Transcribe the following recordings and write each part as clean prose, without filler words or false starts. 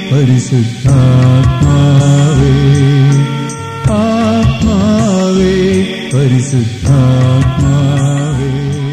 പരിശുദ്ധാത്മാവേ, ആത്മാവേ, പരിശുദ്ധാത്മാവേ.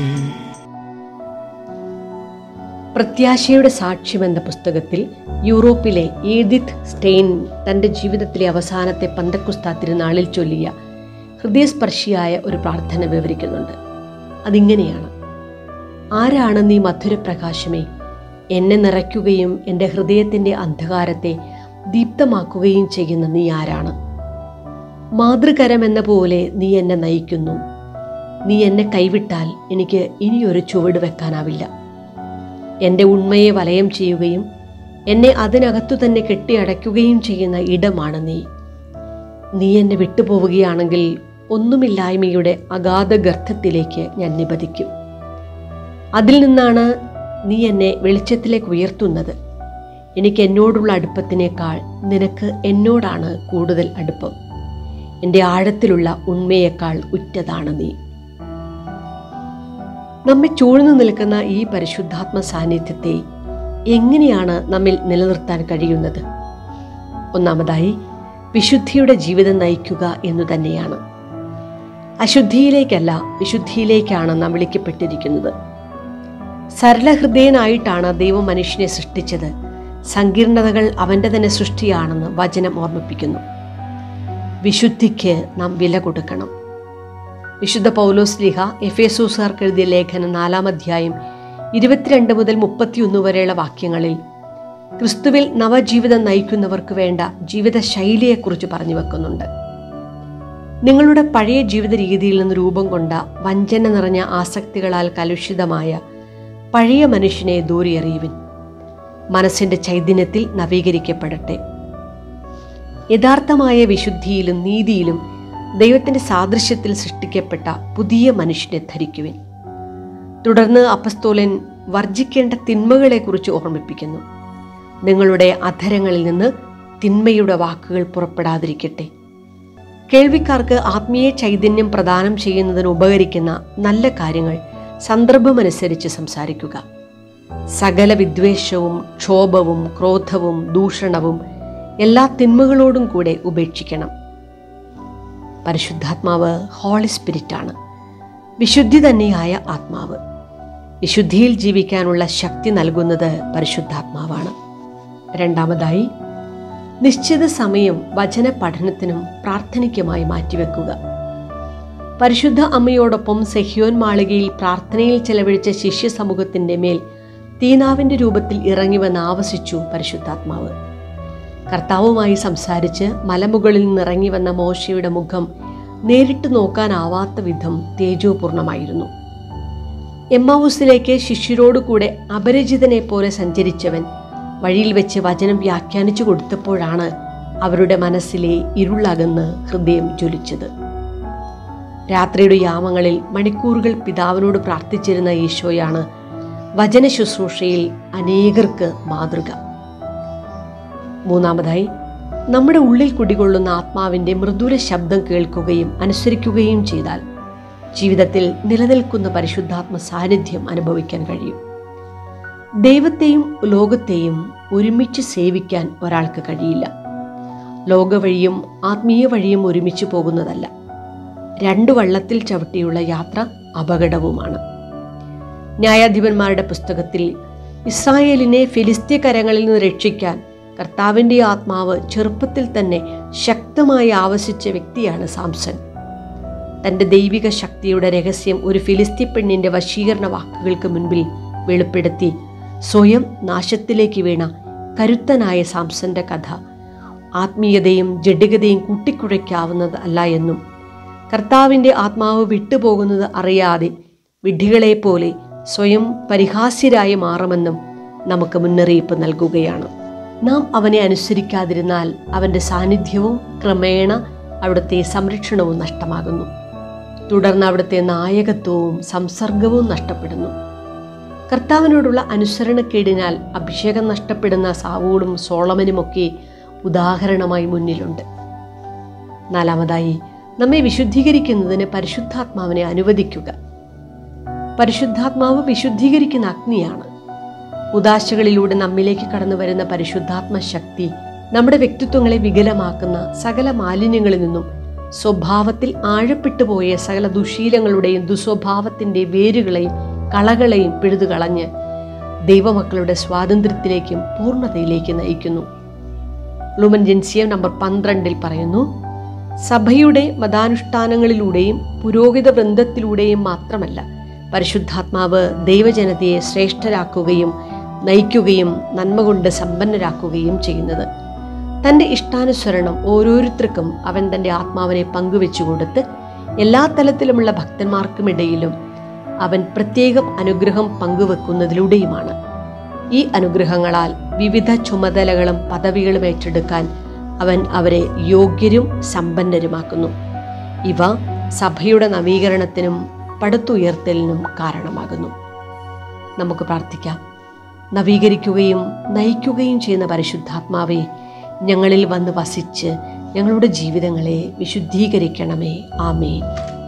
പ്രത്യാശയുടെ സാക്ഷ്യം എന്ന പുസ്തകത്തിൽ യൂറോപ്പിലെ എഡിത്ത് സ്റ്റെയിൻ തൻ്റെ ജീവിതത്തിലെ അവസാനത്തെ പന്തക്കുസ്താ തിരുനാളിൽ ചൊല്ലിയ ഹൃദയസ്പർശിയായ ഒരു പ്രാർത്ഥന വിവരിക്കുന്നുണ്ട്. അതിങ്ങനെയാണ്: ആരാണ് നീ മധുരപ്രകാശമേ, എന്നെ നിറയ്ക്കുകയും എൻ്റെ ഹൃദയത്തിൻ്റെ അന്ധകാരത്തെ ദീപ്തമാക്കുകയും ചെയ്യുന്ന നീ ആരാണ്? മാതൃകരമെന്ന പോലെ നീ എന്നെ നയിക്കുന്നു. നീ എന്നെ കൈവിട്ടാൽ എനിക്ക് ഇനിയൊരു ചുവട് വെക്കാനാവില്ല. എൻ്റെ ഉണ്മയെ വലയം ചെയ്യുകയും എന്നെ അതിനകത്തു തന്നെ കെട്ടിയടയ്ക്കുകയും ചെയ്യുന്ന ഇടമാണ് നീ. നീ എന്നെ വിട്ടുപോവുകയാണെങ്കിൽ ഒന്നുമില്ലായ്മയുടെ അഗാധ ഗർത്തത്തിലേക്ക് ഞാൻ നിപതിക്കും. അതിൽ നിന്നാണ് നീ എന്നെ വെളിച്ചത്തിലേക്ക് ഉയർത്തുന്നത്. എനിക്ക് എന്നോടുള്ള അടുപ്പത്തിനേക്കാൾ നിനക്ക് എന്നോടാണ് കൂടുതൽ അടുപ്പം. എൻ്റെ ആഴത്തിലുള്ള ഉണ്മയേക്കാൾ ഉറ്റതാണ് നീ. നമ്മെ ചൂഴ്ന്നു നിൽക്കുന്ന ഈ പരിശുദ്ധാത്മ സാന്നിധ്യത്തെ എങ്ങനെയാണ് നമ്മിൽ നിലനിർത്താൻ കഴിയുന്നത്? ഒന്നാമതായി, വിശുദ്ധിയുടെ ജീവിതം നയിക്കുക എന്നു തന്നെയാണ്. അശുദ്ധിയിലേക്കല്ല, വിശുദ്ധിയിലേക്കാണ് നാം വിളിക്കപ്പെട്ടിരിക്കുന്നത്. സരളഹൃദയനായിട്ടാണ് ദൈവം മനുഷ്യനെ സൃഷ്ടിച്ചത്. സങ്കീർണതകൾ അവൻ്റെ തന്നെ സൃഷ്ടിയാണെന്ന് വചനം ഓർമ്മിപ്പിക്കുന്നു. വിശുദ്ധിക്ക് നാം വില കൊടുക്കണം. വിശുദ്ധ പൗലോസ്ലീഹ എഫേസോസുകാർക്ക് എഴുതിയ ലേഖനം 4-ാം അധ്യായം 22 മുതൽ 31 വരെയുള്ള വാക്യങ്ങളിൽ ക്രിസ്തുവിൽ നവജീവിതം നയിക്കുന്നവർക്ക് വേണ്ട ജീവിതശൈലിയെക്കുറിച്ച് പറഞ്ഞു വെക്കുന്നുണ്ട്. നിങ്ങളുടെ പഴയ ജീവിത രീതിയിൽ നിന്ന് രൂപം കൊണ്ട വഞ്ചന നിറഞ്ഞ ആസക്തികളാൽ കലുഷിതമായ പഴയ മനുഷ്യനെ ദൂരെറിയുവിൻ. മനസ്സിൻ്റെ ചൈതന്യത്തിൽ നവീകരിക്കപ്പെടട്ടെ. യഥാർത്ഥമായ വിശുദ്ധിയിലും നീതിയിലും ദൈവത്തിൻ്റെ സാദൃശ്യത്തിൽ സൃഷ്ടിക്കപ്പെട്ട പുതിയ മനുഷ്യനെ ധരിക്കുവിൻ. തുടർന്ന് അപ്പസ്തോലൻ വർജിക്കേണ്ട തിന്മകളെക്കുറിച്ച് ഓർമ്മിപ്പിക്കുന്നു. നിങ്ങളുടെ അധരങ്ങളിൽ നിന്ന് തിന്മയുടെ വാക്കുകൾ പുറപ്പെടാതിരിക്കട്ടെ. കേൾവിക്കാർക്ക് ആത്മീയ ചൈതന്യം പ്രദാനം ചെയ്യുന്നതിന് ഉപകരിക്കുന്ന നല്ല കാര്യങ്ങൾ സന്ദർഭമനുസരിച്ച് സംസാരിക്കുക. സകല വിദ്വേഷവും ക്ഷോഭവും ക്രോധവും ദൂഷണവും എല്ലാ തിന്മകളോടും കൂടെ ഉപേക്ഷിക്കണം. പരിശുദ്ധാത്മാവ് ഹോളി സ്പിരിറ്റാണ്, വിശുദ്ധി തന്നെയായ ആത്മാവ്. വിശുദ്ധിയിൽ ജീവിക്കാനുള്ള ശക്തി നൽകുന്നത് പരിശുദ്ധാത്മാവാണ്. രണ്ടാമതായി, നിശ്ചിത സമയം വചന പഠനത്തിനും പ്രാർത്ഥനയ്ക്കുമായി മാറ്റിവെക്കുക. പരിശുദ്ധ അമ്മയോടൊപ്പം സെഹ്യോൻ മാളികയിൽ പ്രാർത്ഥനയിൽ ചെലവഴിച്ച ശിഷ്യ സമൂഹത്തിൻ്റെ മേൽ തീനാവിൻ്റെ രൂപത്തിൽ ഇറങ്ങിവന്ന് ആവസിച്ചു പരിശുദ്ധാത്മാവ്. കർത്താവുമായി സംസാരിച്ച് മലമുകളിൽ നിന്നിറങ്ങി വന്ന മോശയുടെ മുഖം നേരിട്ട് നോക്കാനാവാത്ത വിധം തേജോപൂർണമായിരുന്നു. എമ്മാവൂസിലേക്ക് ശിഷ്യരോടുകൂടെ അപരിചിതനെ പോലെ സഞ്ചരിച്ചവൻ വഴിയിൽ വെച്ച് വചനം വ്യാഖ്യാനിച്ചു കൊടുത്തപ്പോഴാണ് അവരുടെ മനസ്സിലെ ഇരുളകന്ന് ഹൃദയം ജ്വലിച്ചത്. രാത്രിയുടെ യാമങ്ങളിൽ മണിക്കൂറുകൾ പിതാവിനോട് പ്രാർത്ഥിച്ചിരുന്ന ഈശോയാണ് വചന ശുശ്രൂഷയിൽ അനേകർക്ക് മാതൃക. മൂന്നാമതായി, നമ്മുടെ ഉള്ളിൽ കുടികൊള്ളുന്ന ആത്മാവിൻ്റെ മൃദുല ശബ്ദം കേൾക്കുകയും അനുസരിക്കുകയും ചെയ്താൽ ജീവിതത്തിൽ നിലനിൽക്കുന്ന പരിശുദ്ധാത്മ സാന്നിധ്യം അനുഭവിക്കാൻ കഴിയും. ദൈവത്തെയും ലോകത്തെയും ഒരുമിച്ച് സേവിക്കാൻ ഒരാൾക്ക് കഴിയില്ല. ലോകവഴിയും ആത്മീയ വഴിയും ഒരുമിച്ച് പോകുന്നതല്ല. 2 വള്ളത്തിൽ ചവിട്ടിയുള്ള യാത്ര അപകടവുമാണ്. ന്യായാധിപന്മാരുടെ പുസ്തകത്തിൽ ഇസ്രായേലിനെ ഫിലിസ്ത്യ കരങ്ങളിൽ നിന്ന് രക്ഷിക്കാൻ കർത്താവിൻ്റെ ആത്മാവ് ചെറുപ്പത്തിൽ തന്നെ ശക്തമായി ആവശിച്ച വ്യക്തിയാണ് സാംസൺ. തൻ്റെ ദൈവിക ശക്തിയുടെ രഹസ്യം ഒരു ഫിലിസ്ത്യ പെണ്ണിൻ്റെ വശീകരണ വാക്കുകൾക്ക് മുൻപിൽ വെളിപ്പെടുത്തി സ്വയം നാശത്തിലേക്ക് വീണ കരുത്തനായ സാംസന്റെ കഥ ആത്മീയതയും ജഡികതയും കൂട്ടിക്കുഴയ്ക്കാവുന്നതല്ല എന്നും കർത്താവിൻ്റെ ആത്മാവ് വിട്ടുപോകുന്നത് അറിയാതെ വിഡ്ഢികളെപ്പോലെ സ്വയം പരിഹാസ്യരായി മാറുമെന്നും നമുക്ക് മുന്നറിയിപ്പ് നൽകുകയാണ്. നാം അവനെ അനുസരിക്കാതിരുന്നാൽ അവൻ്റെ സാന്നിധ്യവും ക്രമേണ അവിടുത്തെ സംരക്ഷണവും നഷ്ടമാകുന്നു. തുടർന്ന് അവിടുത്തെ നായകത്വവും സംസർഗവും നഷ്ടപ്പെടുന്നു. കർത്താവിനോടുള്ള അനുസരണക്കേടിനാൽ അഭിഷേകം നഷ്ടപ്പെടുന്ന സാവൂളും സോളമനുമൊക്കെ ഉദാഹരണമായി മുന്നിലുണ്ട്. നാലാമതായി, നമ്മെ വിശുദ്ധീകരിക്കുന്നതിന് പരിശുദ്ധാത്മാവിനെ അനുവദിക്കുക. പരിശുദ്ധാത്മാവ് വിശുദ്ധീകരിക്കുന്ന അഗ്നിയാണ്. ഉദാശകളിലൂടെ നമ്മിലേക്ക് കടന്നു വരുന്ന പരിശുദ്ധാത്മ ശക്തി നമ്മുടെ വ്യക്തിത്വങ്ങളെ വികലമാക്കുന്ന സകല മാലിന്യങ്ങളിൽ നിന്നും സ്വഭാവത്തിൽ ആഴപ്പെട്ടു പോയ സകല ദുശീലങ്ങളുടെയും ദുസ്വഭാവത്തിൻ്റെ വേരുകളെയും കളകളെയും പിഴുതുകളഞ്ഞ് ദൈവമക്കളുടെ സ്വാതന്ത്ര്യത്തിലേക്കും പൂർണ്ണതയിലേക്ക് നയിക്കുന്നു. ലൂമൻ ജെൻസിയം നമ്പർ 12 പറയുന്നു, സഭയുടെ മതാനുഷ്ഠാനങ്ങളിലൂടെയും പുരോഹിത വൃന്ദത്തിലൂടെയും മാത്രമല്ല പരിശുദ്ധാത്മാവ് ദൈവജനതയെ ശ്രേഷ്ഠരാക്കുകയും നയിക്കുകയും നന്മ കൊണ്ട് സമ്പന്നരാക്കുകയും ചെയ്യുന്നത്. തൻ്റെ ഇഷ്ടാനുസരണം ഓരോരുത്തർക്കും അവൻ തൻ്റെ ആത്മാവിനെ പങ്കുവെച്ചു കൊടുത്ത് എല്ലാ തലത്തിലുമുള്ള ഭക്തന്മാർക്കുമിടയിലും അവൻ പ്രത്യേകം അനുഗ്രഹം പങ്കുവെക്കുന്നതിലൂടെയുമാണ്. ഈ അനുഗ്രഹങ്ങളാൽ വിവിധ ചുമതലകളും പദവികളും ഏറ്റെടുക്കാൻ അവൻ അവരെ യോഗ്യരും സമ്പന്നരുമാക്കുന്നു. ഇവ സഭയുടെ നവീകരണത്തിനും പടുത്തുയർത്തലിനും കാരണമാകുന്നു. നമുക്ക് പ്രാർത്ഥിക്കാം. നവീകരിക്കുകയും നയിക്കുകയും ചെയ്യുന്ന പരിശുദ്ധാത്മാവെ, ഞങ്ങളിൽ വന്ന് വസിച്ച് ഞങ്ങളുടെ ജീവിതങ്ങളെ വിശുദ്ധീകരിക്കണമേ. ആമേൻ.